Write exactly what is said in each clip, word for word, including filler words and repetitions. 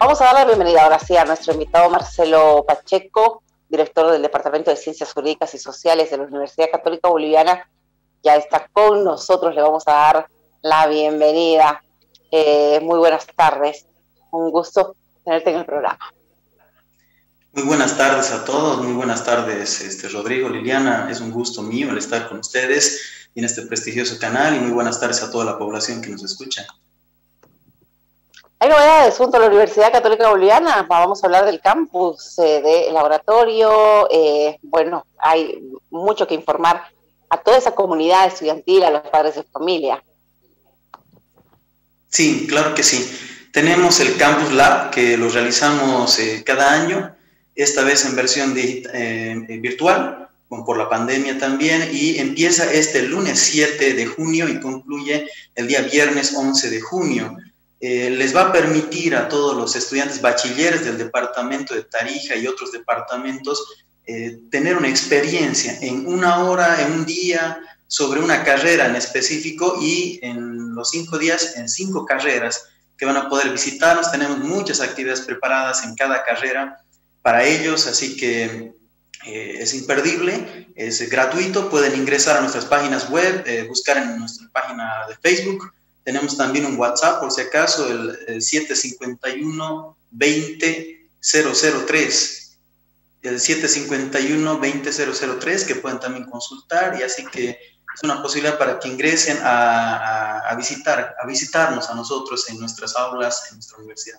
Vamos a dar la bienvenida ahora sí a nuestro invitado Marcelo Pacheco, director del Departamento de Ciencias Jurídicas y Sociales de la Universidad Católica Boliviana. Ya está con nosotros, le vamos a dar la bienvenida. Eh, muy buenas tardes, un gusto tenerte en el programa. Muy buenas tardes a todos, muy buenas tardes este, Rodrigo, Liliana, es un gusto mío el estar con ustedes en este prestigioso canal y muy buenas tardes a toda la población que nos escucha. Hay novedades junto a la Universidad Católica Boliviana, vamos a hablar del campus, eh, del laboratorio, eh, bueno, hay mucho que informar a toda esa comunidad estudiantil, a los padres de familia. Sí, claro que sí. Tenemos el Campus Lab que lo realizamos eh, cada año, esta vez en versión de, eh, virtual, por la pandemia también, y empieza este lunes siete de junio y concluye el día viernes once de junio. Eh, les va a permitir a todos los estudiantes bachilleres del departamento de Tarija y otros departamentos eh, tener una experiencia en una hora, en un día, sobre una carrera en específico y en los cinco días en cinco carreras que van a poder visitarnos. Tenemos muchas actividades preparadas en cada carrera para ellos, así que eh, es imperdible, es gratuito, pueden ingresar a nuestras páginas web, eh, buscar en nuestra página de Facebook. Tenemos también un WhatsApp, por si acaso, el, el siete cinco uno, veinte, cero cero tres, el siete cinco uno, veinte, cero cero tres, que pueden también consultar, y así que es una posibilidad para que ingresen a, a, a visitar, a visitarnos a nosotros en nuestras aulas, en nuestra universidad.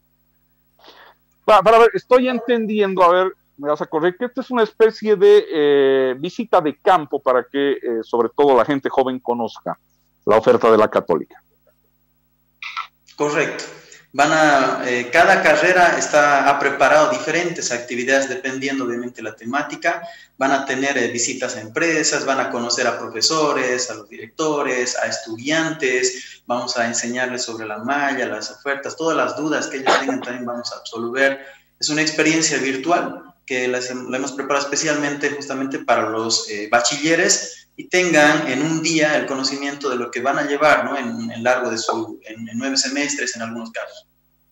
Para, para ver, estoy entendiendo, a ver, me vas a corregir, que esta es una especie de eh, visita de campo para que, eh, sobre todo, la gente joven conozca la oferta de la Católica. Correcto. Van a, eh, cada carrera está, ha preparado diferentes actividades dependiendo obviamente de la temática. Van a tener eh, visitas a empresas, van a conocer a profesores, a los directores, a estudiantes. Vamos a enseñarles sobre la malla, las ofertas, todas las dudas que ellos tengan también vamos a absolver. Es una experiencia virtual que la, la hemos preparado especialmente justamente para los eh, bachilleres y tengan en un día el conocimiento de lo que van a llevar, ¿no? en el largo de su, en, en nueve semestres en algunos casos.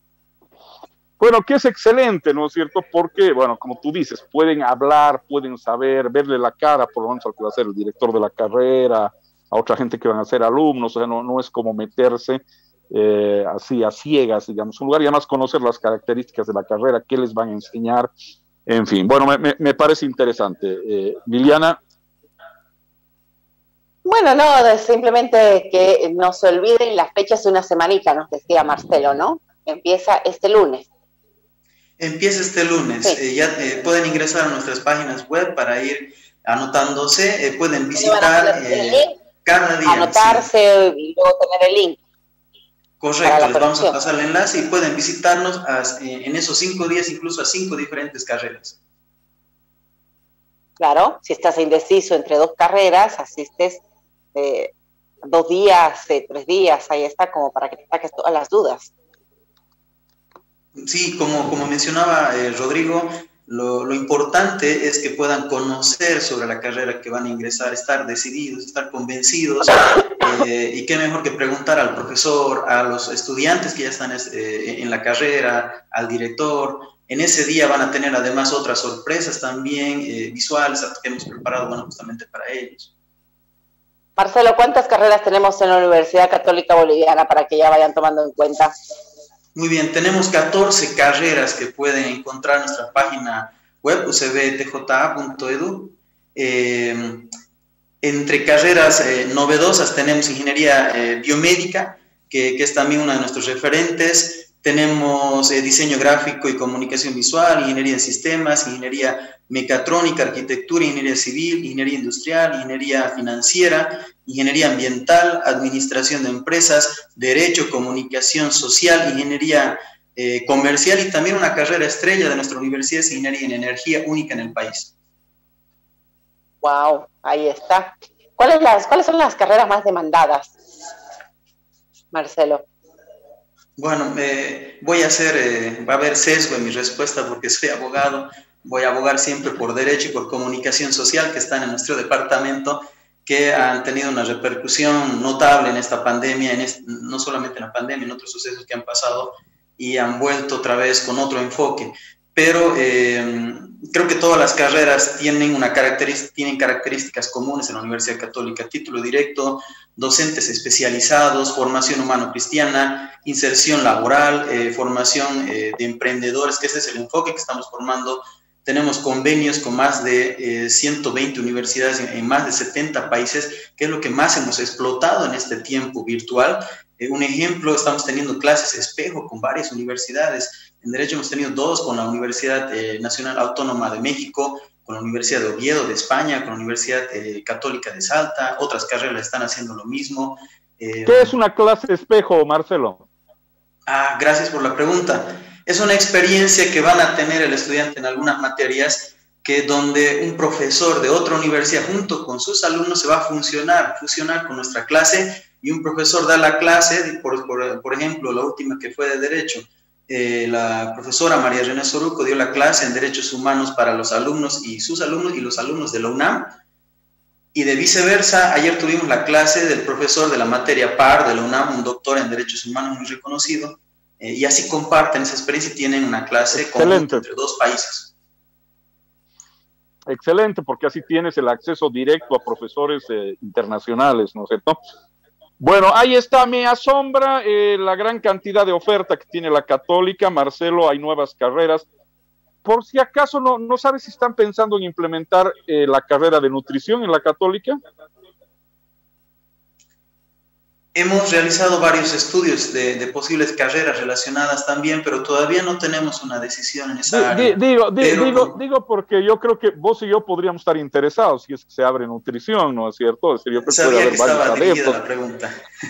Bueno, que es excelente, ¿no es cierto? Porque, bueno, como tú dices, pueden hablar, pueden saber, verle la cara, por lo menos al que va a ser el director de la carrera, a otra gente que van a ser alumnos, o sea, no, no es como meterse eh, así a ciegas, digamos, un lugar y además conocer las características de la carrera, qué les van a enseñar, en fin. Bueno, me, me, me parece interesante. Eh, Liliana. Bueno, no, simplemente que no se olviden las fechas de una semanita, nos decía Marcelo, ¿no? Empieza este lunes. Empieza este lunes. Sí. Eh, ya eh, pueden ingresar a nuestras páginas web para ir anotándose. Eh, pueden visitar eh, cada día. Anotarse sí. Y luego tener el link. Correcto, les vamos a pasar el enlace y pueden visitarnos a, en esos cinco días, incluso a cinco diferentes carreras. Claro, si estás indeciso entre dos carreras, asistes eh, dos días, eh, tres días, ahí está, como para que te saques todas las dudas. Sí, como, como mencionaba eh, Rodrigo, lo, lo importante es que puedan conocer sobre la carrera que van a ingresar, estar decididos, estar convencidos, eh, y qué mejor que preguntar al profesor, a los estudiantes que ya están eh, en la carrera, al director. En ese día van a tener además otras sorpresas también eh, visuales que hemos preparado, bueno, justamente para ellos. Marcelo, ¿cuántas carreras tenemos en la Universidad Católica Boliviana para que ya vayan tomando en cuenta? Muy bien, tenemos catorce carreras que pueden encontrar en nuestra página web, u c b t j a punto e d u. Eh, entre carreras eh, novedosas tenemos ingeniería eh, biomédica, que, que es también una de nuestros referentes. Tenemos eh, diseño gráfico y comunicación visual, ingeniería en sistemas, ingeniería mecatrónica, arquitectura, ingeniería civil, ingeniería industrial, ingeniería financiera, ingeniería ambiental, administración de empresas, derecho, comunicación social, ingeniería eh, comercial y también una carrera estrella de nuestra universidad es ingeniería en energía, única en el país. Wow, ahí está. ¿Cuáles, las, ¿Cuáles son las carreras más demandadas, Marcelo? Bueno, eh, voy a hacer, eh, va a haber sesgo en mi respuesta porque soy abogado, voy a abogar siempre por derecho y por comunicación social que están en nuestro departamento, que han tenido una repercusión notable en esta pandemia, en este, no solamente en la pandemia, en otros sucesos que han pasado y han vuelto otra vez con otro enfoque. Pero eh, creo que todas las carreras tienen, una característica, tienen características comunes en la Universidad Católica: título directo, docentes especializados, formación humano-cristiana, inserción laboral, eh, formación eh, de emprendedores, que ese es el enfoque que estamos formando. Tenemos convenios con más de eh, ciento veinte universidades en, en más de setenta países, que es lo que más hemos explotado en este tiempo virtual. Eh, un ejemplo, estamos teniendo clases espejo con varias universidades. En Derecho hemos tenido dos, con la Universidad eh, Nacional Autónoma de México, con la Universidad de Oviedo de España, con la Universidad eh, Católica de Salta. Otras carreras están haciendo lo mismo. Eh, ¿Qué es una clase espejo, Marcelo? Ah, gracias por la pregunta. Es una experiencia que van a tener el estudiante en algunas materias, que donde un profesor de otra universidad junto con sus alumnos se va a funcionar, fusionar con nuestra clase, y un profesor da la clase, por, por, por ejemplo, la última que fue de Derecho. Eh, la profesora María René Soruco dio la clase en Derechos Humanos para los alumnos y sus alumnos y los alumnos de la UNAM, y de viceversa. Ayer tuvimos la clase del profesor de la materia par de la UNAM, un doctor en Derechos Humanos muy reconocido, eh, y así comparten esa experiencia y tienen una clase conjunta entre dos países. Excelente, porque así tienes el acceso directo a profesores eh, internacionales, ¿no es cierto? Bueno, ahí está, me asombra eh, la gran cantidad de oferta que tiene la Católica. Marcelo, hay nuevas carreras. Por si acaso, ¿no, no sabes si están pensando en implementar eh, la carrera de nutrición en la Católica? Hemos realizado varios estudios de, de posibles carreras relacionadas también, pero todavía no tenemos una decisión en esa área. Digo, pero, digo, digo porque yo creo que vos y yo podríamos estar interesados si es que se abre nutrición, ¿no es cierto? Es decir, yo sabía que estaba dirigida la pregunta.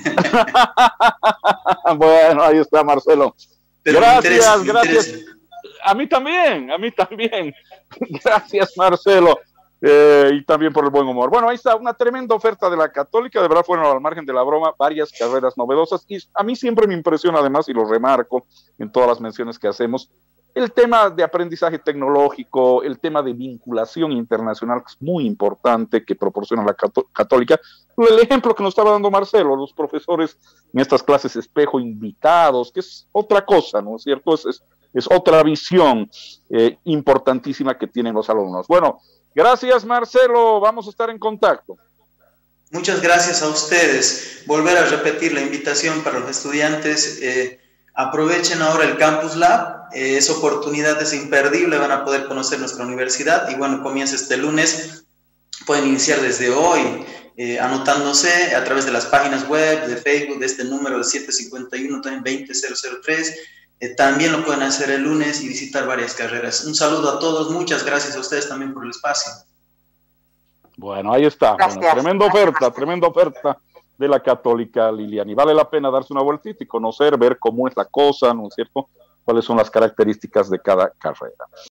Bueno, ahí está, Marcelo. Pero gracias, me interesa, me gracias. interesa. A mí también, a mí también. Gracias, Marcelo. Eh, y también por el buen humor. Bueno, ahí está, una tremenda oferta de la Católica. De verdad fueron, al margen de la broma, varias carreras novedosas, y a mí siempre me impresiona, además, y lo remarco en todas las menciones que hacemos, el tema de aprendizaje tecnológico, el tema de vinculación internacional, que es muy importante, que proporciona la Católica. El ejemplo que nos estaba dando Marcelo, los profesores en estas clases espejo invitados, que es otra cosa, ¿no es cierto? Es, es, es otra visión eh, importantísima que tienen los alumnos. Bueno, gracias, Marcelo, vamos a estar en contacto. Muchas gracias a ustedes. Volver a repetir la invitación para los estudiantes. Eh, aprovechen ahora el Campus Lab. Eh, esa oportunidad es imperdible. Van a poder conocer nuestra universidad. Y bueno, comienza este lunes. Pueden iniciar desde hoy, eh, anotándose a través de las páginas web, de Facebook, de este número de siete cinco uno, también veinte cero cero tres. Eh, también lo pueden hacer el lunes y visitar varias carreras. Un saludo a todos, muchas gracias a ustedes también por el espacio. Bueno, ahí está. Bueno, tremenda oferta, tremenda oferta de la Católica, Liliana. Y vale la pena darse una vueltita y conocer, ver cómo es la cosa, ¿no es cierto? Cuáles son las características de cada carrera.